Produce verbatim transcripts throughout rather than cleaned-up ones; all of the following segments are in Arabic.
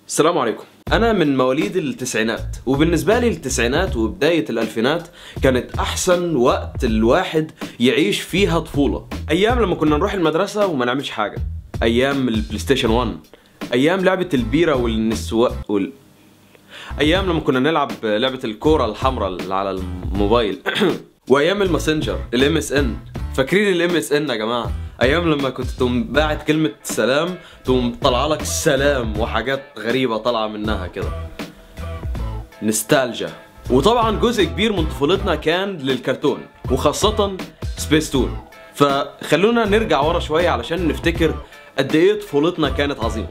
السلام عليكم. أنا من مواليد التسعينات، وبالنسبة لي التسعينات وبداية الألفينات كانت أحسن وقت الواحد يعيش فيها طفولة. أيام لما كنا نروح المدرسة وما نعملش حاجة، أيام البلاي ستيشن واحد، أيام لعبة البيرة والنسوان وال... أيام لما كنا نلعب لعبة الكورة الحمراء اللي على الموبايل وأيام الماسنجر الام اس ان. فاكرين الام اس ان يا جماعة؟ ايام لما كنت تقوم باعت كلمة سلام تقوم طالعه لك سلام وحاجات غريبة طالعة منها كده. نوستالجيا. وطبعا جزء كبير من طفولتنا كان للكرتون وخاصة سبيس تون. فخلونا نرجع ورا شوية علشان نفتكر قد ايه طفولتنا كانت عظيمة.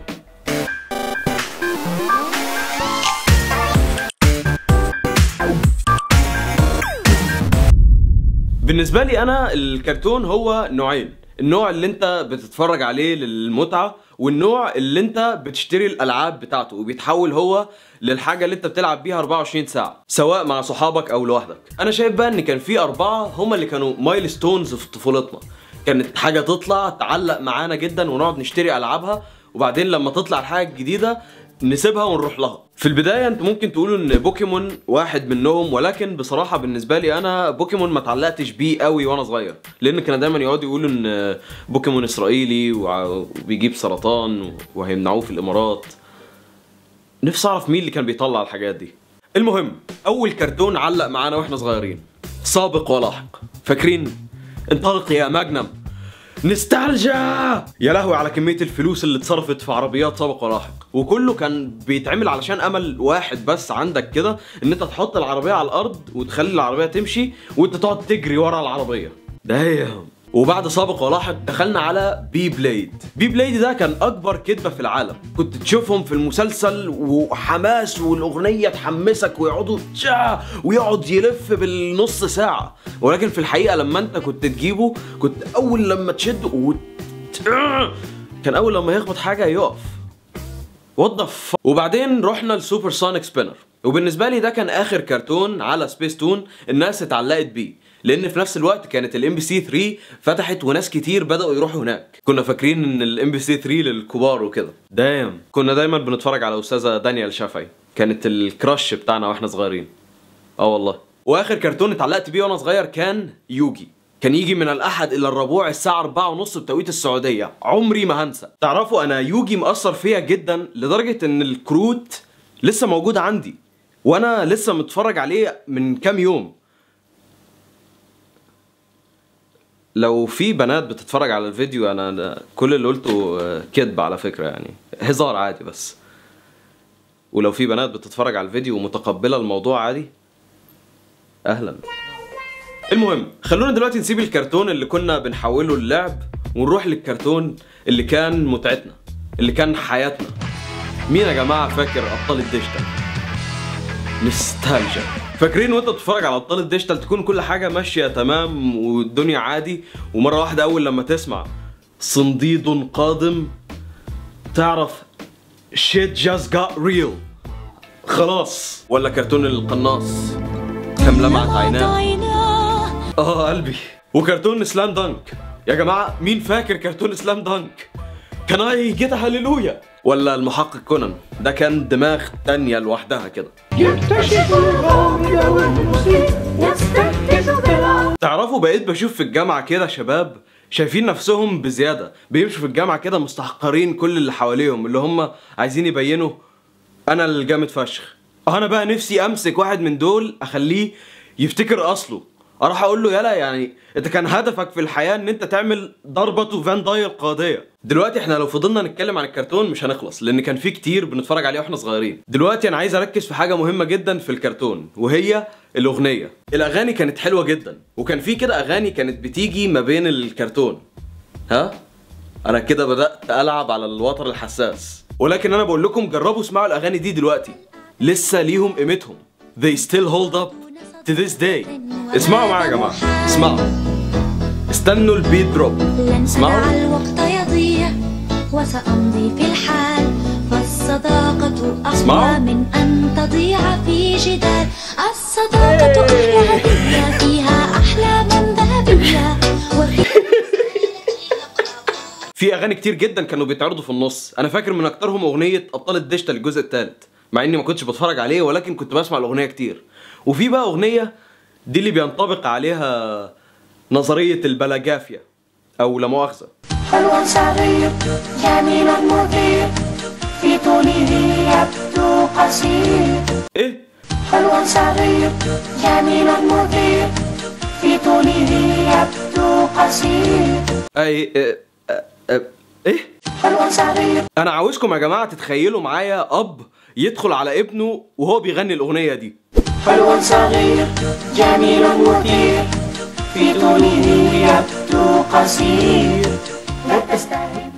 بالنسبة لي أنا الكرتون هو نوعين، النوع اللي انت بتتفرج عليه للمتعة، والنوع اللي انت بتشتري الألعاب بتاعته وبيتحول هو للحاجة اللي انت بتلعب بيها أربعة وعشرين ساعة سواء مع صحابك أو لوحدك. أنا شايف بقى إن كان في أربعة هما اللي كانوا مايلستونز في طفولتنا، كانت حاجة تطلع تعلق معانا جدا ونقعد نشتري ألعابها، وبعدين لما تطلع الحاجة الجديدة نسيبها ونروح لها. في البداية انتوا ممكن تقولوا ان بوكيمون واحد منهم، ولكن بصراحة بالنسبة لي انا بوكيمون ما اتعلقتش بيه قوي وانا صغير، لان كانوا دايما يقعدوا يقولوا ان بوكيمون اسرائيلي وبيجيب سرطان وهيمنعوه في الامارات. نفسي اعرف مين اللي كان بيطلع الحاجات دي. المهم، اول كرتون علق معانا واحنا صغيرين سابق ولاحق. فاكرين؟ انطلق يا ماجنم. نوستالجيا. يا لهوي على كمية الفلوس اللي اتصرفت في عربيات سابق ولاحق، وكله كان بيتعمل علشان امل واحد بس عندك كده، ان انت تحط العربية على الارض وتخلي العربية تمشي وانت تقعد تجري ورا العربية. دايم. وبعد سابق ولاحق دخلنا على بي بليد. بي بليد ده كان اكبر كدبة في العالم، كنت تشوفهم في المسلسل وحماس والاغنية تحمسك ويقعدوا تشا ويقعد يلف بالنص ساعة، ولكن في الحقيقة لما انت كنت تجيبه كنت اول لما تشد و... كان اول لما يخبط حاجة يقف. وات ذا ف... وبعدين رحنا لسوبر سونيك سبينر، وبالنسبة لي ده كان اخر كرتون على سبيس تون الناس اتعلقت بيه، لان في نفس الوقت كانت الام بي سي ثري فتحت وناس كتير بدأوا يروحوا هناك. كنا فاكرين ان الام بي سي ثري للكبار وكده. دايم. كنا دايما بنتفرج على استاذة دانيال شافعي، كانت الكراش بتاعنا واحنا صغيرين. اه والله. واخر كرتون اتعلقت بيه وانا صغير كان يوجي، كان يجي من الاحد الى الربوع الساعه أربعة ونص بتوقيت السعوديه، عمري ما هنسى. تعرفوا انا يوجي مأثر فيا جدا لدرجه ان الكروت لسه موجوده عندي وانا لسه متفرج عليه من كام يوم. لو في بنات بتتفرج على الفيديو، انا كل اللي قلته كدب على فكره، يعني هزار عادي بس. ولو في بنات بتتفرج على الفيديو ومتقبله الموضوع عادي، اهلا. المهم، خلونا دلوقتي نسيب الكرتون اللي كنا بنحوله للعب ونروح للكرتون اللي كان متعتنا، اللي كان حياتنا. مين يا جماعه فاكر ابطال الديجيتال؟ نوستالجيا. فاكرين وانت بتتفرج على ابطال الديجيتال تكون كل حاجه ماشيه تمام والدنيا عادي، ومره واحده اول لما تسمع صنديد قادم تعرف shit just got real خلاص. ولا كرتون القناص كم لمعت عيناه. اه قلبي. وكرتون سلام دانك. يا جماعه مين فاكر كرتون سلام دانك؟ كان اي جيت هاليلويا. ولا المحقق كونان، ده كان دماغ تانية لوحدها كده. تعرفوا بقيت بشوف في الجامعة كده شباب شايفين نفسهم بزيادة، بيمشوا في الجامعة كده مستحقرين كل اللي حواليهم، اللي هم عايزين يبينوا انا الجامد فشخ. انا بقى نفسي امسك واحد من دول اخليه يفتكر اصله، اروح اقول له يلا يعني انت كان هدفك في الحياه ان انت تعمل ضربه فان دايل قاضيه. دلوقتي احنا لو فضلنا نتكلم عن الكرتون مش هنخلص، لان كان في كتير بنتفرج عليه واحنا صغيرين. دلوقتي انا عايز اركز في حاجه مهمه جدا في الكرتون، وهي الاغنيه. الاغاني كانت حلوه جدا، وكان في كده اغاني كانت بتيجي ما بين الكرتون. ها انا كده بدات العب على الوتر الحساس، ولكن انا بقول لكم جربوا اسمعوا الاغاني دي دلوقتي، لسه ليهم قيمتهم. they still hold up to this day. اسمعوا معايا يا جماعه، اسمعوا، استنوا البيت دروب، اسمعوا. الوقت يضيع وسأمضي في الحال، فالصداقة أقوى من أن تضيع في جدال. الصداقة أحلى هدية فيها أحلام ذهبية. في اغاني كتير جدا كانوا بيتعرضوا في النص. انا فاكر من اكترهم اغنيه ابطال الديجيتال الجزء الثالث، مع اني ما كنتش بتفرج عليه ولكن كنت بسمع الاغنيه كتير. وفي بقى اغنيه دي اللي بينطبق عليها نظريه البلاجافيا او لا مؤاخذه. حلو سعيد جميل مثير في طوله يبدو قصير. ايه؟ حلو سعيد جميل مثير في طوله يبدو قصير. اي ايه, إيه؟ إيه؟ حلو سعيد. انا عاوزكم يا جماعه تتخيلوا معايا اب يدخل على ابنه وهو بيغني الاغنيه دي. حلو صغير جميل مثير في طوله يبدو قصير. لا تستهين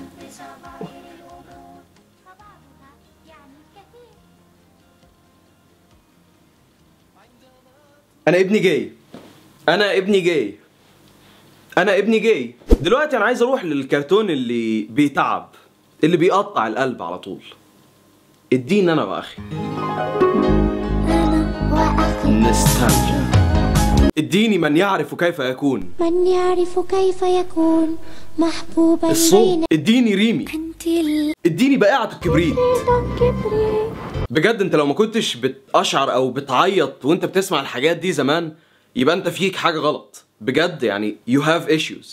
انا ابني جاي انا ابني جاي انا ابني جاي دلوقتي انا عايز اروح للكرتون اللي بيتعب، اللي بيقطع القلب على طول. اديني انا بقى اخي نستنجا. اديني من يعرف كيف يكون من يعرف كيف يكون محبوبا الصوت. بين اديني ريمي. أنت ال- اديني بقعة الكبريت. كبريت. بجد انت لو ما كنتش بتقشعر او بتعيط وانت بتسمع الحاجات دي زمان يبقى انت فيك حاجة غلط بجد. يعني you have issues،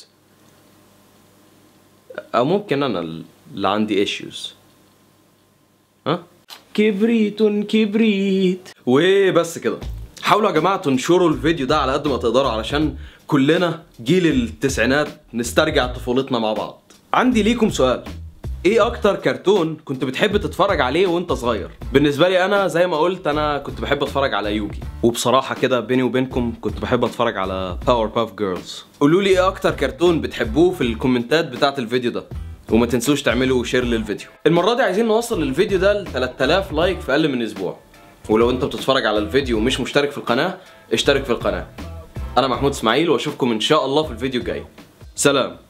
او ممكن انا اللي عندي issues. ها كبريت كبريت. وبس كده. حاولوا يا جماعة تنشروا الفيديو ده على قد ما تقدروا علشان كلنا جيل التسعينات نسترجع طفولتنا مع بعض. عندي ليكم سؤال، ايه اكتر كرتون كنت بتحب تتفرج عليه وانت صغير؟ بالنسبه لي انا زي ما قلت انا كنت بحب اتفرج على يوجي، وبصراحه كده بيني وبينكم كنت بحب اتفرج على باور باف جيرلز. قولوا لي ايه اكتر كرتون بتحبوه في الكومنتات بتاعه الفيديو ده، وما تنسوش تعملوا شير للفيديو. المره دي عايزين نوصل للفيديو ده ل ثلاثة آلاف لايك في اقل من اسبوع. ولو انت بتتفرج على الفيديو ومش مشترك في القناه اشترك في القناه. انا محمود اسماعيل واشوفكم ان شاء الله في الفيديو الجاي. سلام.